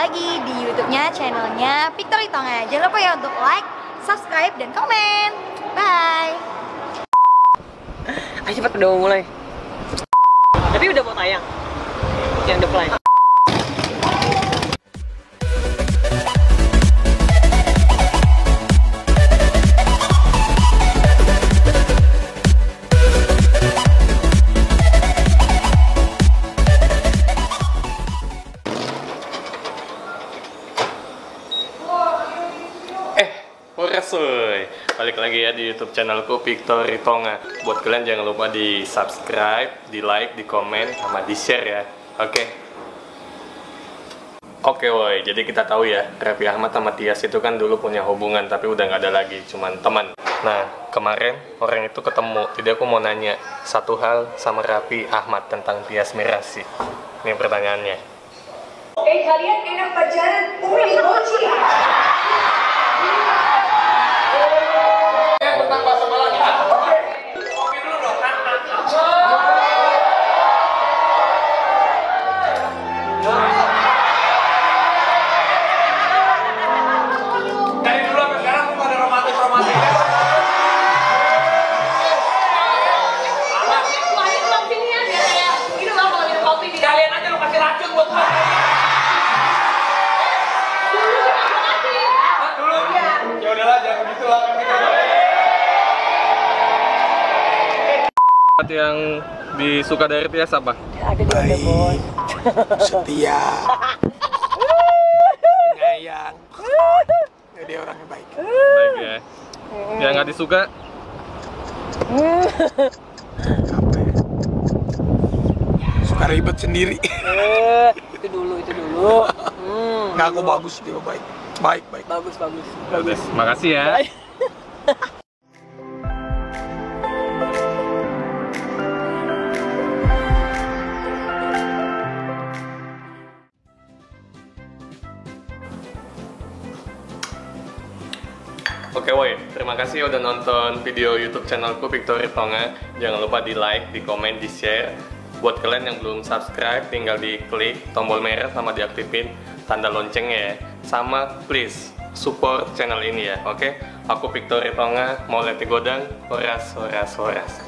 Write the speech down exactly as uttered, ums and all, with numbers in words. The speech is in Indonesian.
lagi di YouTube-nya, channelnya Victory Tonga. Jangan lupa ya untuk like, subscribe, dan komen. Bye. Ayo cepet, udah mau mulai. Tapi udah mau tayang yang The Fly. Soy, balik lagi ya di YouTube channelku Victory Tonga. Buat kalian jangan lupa di subscribe, di like, di komen, sama di share ya. Oke. Okay. Oke okay, woi, jadi kita tahu ya, Raffi Ahmad sama Tias itu kan dulu punya hubungan, tapi udah nggak ada lagi, cuman teman. Nah, kemarin orang itu ketemu, jadi aku mau nanya satu hal sama Raffi Ahmad tentang Tias Mirasih. Ini pertanyaannya. Eh, kalian enak pacaran, umri kunci. Tentang bahasa Malang ya. Kopi dulu dong. Dari dulu sampai sekarang aku pada romantis-romantis. Kalian aja lu kasih racun buat gua. Dulu ya udahlah, jangan begitu lah kan kita. Yang disuka dari Tias apa? Ada di Underbone. Setia, penyayang, dia orangnya baik. Baik ya. Yang nggak disuka? Apa ya? Suka ribet sendiri. Eh, itu dulu, itu dulu. Hmm, Nggak, aku bagus, dia baik. Baik, baik. bagus, bagus. Bagus. Makasih ya. Oke woi, terima kasih udah nonton video YouTube channelku Victory Tonga. Jangan lupa di like, di komen, di share. Buat kalian yang belum subscribe, tinggal di klik tombol merah sama diaktifin tanda loncengnya ya. Sama please support channel ini ya, oke? Aku Victory Tonga, mau leti godang, horas, horas, horas.